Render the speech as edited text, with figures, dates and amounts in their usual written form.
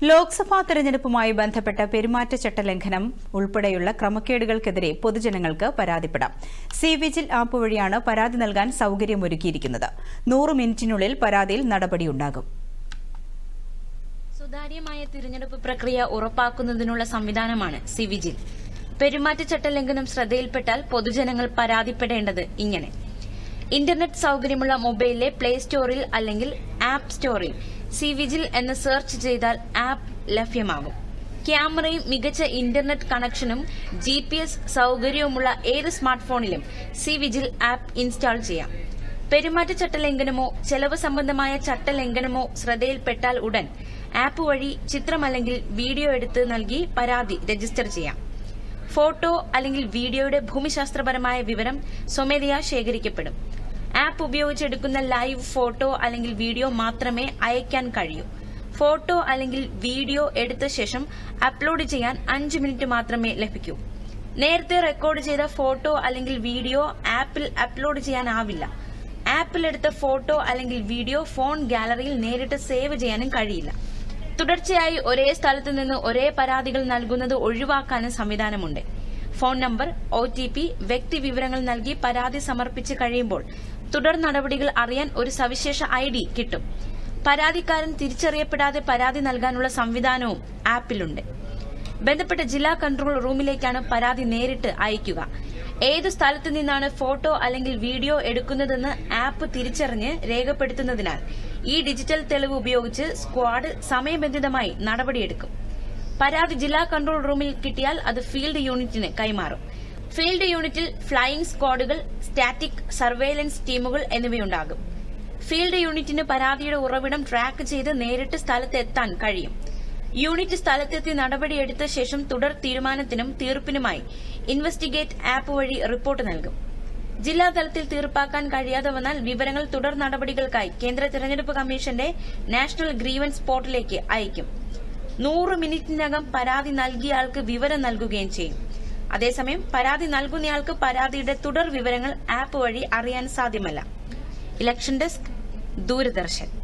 ലോക്സഭാ തെരഞ്ഞെടുപ്പുമായി ബന്ധപ്പെട്ട പെരുമാറ്റച്ചട്ട ലംഘനം ഉൾപ്പെടെയുള്ള ക്രമക്കേടുകൾക്കെതിരെ പൊതുജനങ്ങൾക്ക് പരാതിപ്പെടാം. സി-വിജിൽ ആപ്പ് വഴിയാണ് പരാതി നൽകാൻ സൌകര്യമൊരുക്കിയിരിക്കുന്നത്. 100 മിനിറ്റിനുള്ളിൽ പരാതിയിൽ നടപടിയുണ്ടാകും. സുതാര്യമായ തിരഞ്ഞെടുപ്പ് പ്രക്രിയ ഉറപ്പാക്കുന്നതിനുള്ള സംവിധാനമാണ് സി-വിജിൽ. പെരുമാറ്റച്ചട്ട ലംഘനം ശ്രദ്ധയിൽപ്പെട്ടാൽ പൊതുജനങ്ങൾ പരാതിപ്പെടേണ്ടത് ഇങ്ങനെ: ഇന്റർനെറ്റ് സൌകര്യമുള്ള മൊബൈലിലെ പ്ലേ സ്റ്റോറിൽ അല്ലെങ്കിൽ ആപ്പ് സ്റ്റോറിൽ സി-വിജിൽ എന്ന് സെർച്ച് ചെയ്താൽ ആപ്പ് ലഭ്യമാകും. ക്യാമറയും മികച്ച ഇന്റർനെറ്റ് കണക്ഷനും GPS സൌകര്യവുമുള്ള ഏത് സ്മാർട്ട് ഫോണിലും സി-വിജിൽ ആപ്പ് ഇൻസ്റ്റാൾ ചെയ്യാം. പെരുമാറ്റച്ചട്ട ലംഘനമോ ചെലവ് സംബന്ധമായ ചട്ടലംഘനമോ ശ്രദ്ധയിൽപ്പെട്ടാൽ ഉടൻ ആപ്പ് വഴി ചിത്രം അല്ലെങ്കിൽ വീഡിയോ എടുത്ത് നൽകി പരാതി രജിസ്റ്റർ ചെയ്യാം. ഫോട്ടോ അല്ലെങ്കിൽ വീഡിയോയുടെ ഭൂമിശാസ്ത്രപരമായ വിവരം സ്വമേധയാ ശേഖരിക്കപ്പെടും. ആപ്പ് ഉപയോഗിച്ചെടുക്കുന്ന ലൈവ് ഫോട്ടോ അല്ലെങ്കിൽ വീഡിയോ മാത്രമേ അയക്കാൻ കഴിയൂ. ഫോട്ടോ അല്ലെങ്കിൽ വീഡിയോ എടുത്ത ശേഷം അപ്ലോഡ് ചെയ്യാൻ 5 മിനിറ്റ് മാത്രമേ ലഭിക്കൂ. നേരത്തെ റെക്കോർഡ് ചെയ്ത ഫോട്ടോ അല്ലെങ്കിൽ വീഡിയോ ആപ്പിൽ അപ്ലോഡ് ചെയ്യാനാവില്ല. ആപ്പിൽ എടുത്ത ഫോട്ടോ അല്ലെങ്കിൽ വീഡിയോ ഫോൺ ഗാലറിയിൽ നേരിട്ട് സേവ് ചെയ്യാനും കഴിയില്ല. തുടർച്ചയായി ഒരേ സ്ഥലത്ത് നിന്ന് ഒരേ പരാതികൾ നൽകുന്നത് ഒഴിവാക്കാനും സംവിധാനമുണ്ട്. ഫോൺ നമ്പർ, OTP, വ്യക്തി വിവരങ്ങൾ നൽകി പരാതി സമർപ്പിച്ച് കഴിയുമ്പോൾ തുടർ നടപടികൾ അറിയാൻ ഒരു സവിശേഷ ID കിട്ടും. പരാതിക്കാരൻ തിരിച്ചറിയപ്പെടാതെ പരാതി നൽകാനുള്ള സംവിധാനവും ആപ്പിലുണ്ട്. ബന്ധപ്പെട്ട ജില്ലാ കൺട്രോൾ റൂമിലേക്കാണ് പരാതി നേരിട്ട് അയക്കുക. ഏതു സ്ഥലത്ത് നിന്നാണ് ഫോട്ടോ അല്ലെങ്കിൽ വീഡിയോ എടുക്കുന്നതെന്ന് ആപ്പ് തിരിച്ചറിഞ്ഞ് രേഖപ്പെടുത്തുന്നതിനാൽ ഈ ഡിജിറ്റൽ തെളിവ് ഉപയോഗിച്ച് സ്ക്വാഡ് സമയബന്ധിതമായി നടപടിയെടുക്കും. പരാതി ജില്ലാ കൺട്രോൾ റൂമിൽ കിട്ടിയാൽ അത് ഫീൽഡ് യൂണിറ്റിന് കൈമാറും. ഫീൽഡ് യൂണിറ്റിൽ ഫ്ലൈയിംഗ് സ്ക്വാഡുകൾ, സ്റ്റാറ്റിക് സർവേലൻസ് ടീമുകൾ എന്നിവയുണ്ടാകും. ഫീൽഡ് യൂണിറ്റിന് പരാതിയുടെ ഉറവിടം ട്രാക്ക് ചെയ്ത് നേരിട്ട് സ്ഥലത്തെത്താൻ കഴിയും. യൂണിറ്റ് സ്ഥലത്തെത്തി നടപടിയെടുത്ത ശേഷം തുടർ തീരുമാനത്തിനും തീർപ്പിനുമായി ഇൻവെസ്റ്റിഗേറ്റ് ആപ്പ് വഴി റിപ്പോർട്ട് നൽകും. ജില്ലാതലത്തിൽ തീർപ്പാക്കാൻ കഴിയാതെ വന്നാൽ വിവരങ്ങൾ തുടർ നടപടികൾക്കായി കേന്ദ്ര തെരഞ്ഞെടുപ്പ് കമ്മീഷന്റെ നാഷണൽ ഗ്രീവൻസ് പോർട്ടലിലേക്ക് അയക്കും. 100 മിനിറ്റിനകം പരാതി നൽകിയയാൾക്ക് വിവരം നൽകുകയും ചെയ്യും. അതേസമയം പരാതി നൽകുന്നയാൾക്ക് പരാതിയുടെ തുടർ വിവരങ്ങൾ ആപ്പ് വഴി അറിയാൻ സാധ്യമല്ല. Election desk, Doordarshan.